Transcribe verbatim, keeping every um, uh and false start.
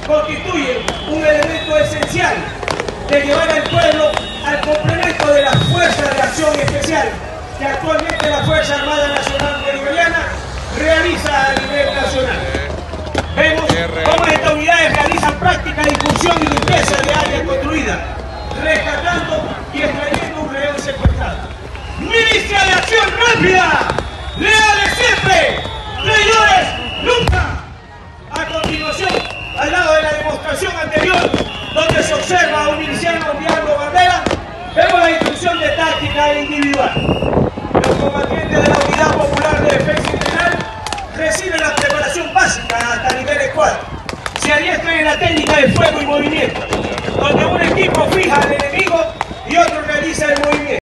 constituyen un elemento esencial de llevar al pueblo al complemento de la Fuerza de Acción Especial que actualmente la Fuerza Armada Nacional Bolivariana realiza a nivel nacional. Vemos cómo estas unidades realizan práctica de incursión y limpieza de áreas construidas, rescatando y extrayendo un rehén secuestrado. ¡Milicia de Acción Rápida! ¡Leales siempre! ¡Traidores nunca! A continuación, al lado de la demostración anterior, donde se observa a un miliciano enviando bandera, vemos la instrucción de táctica individual.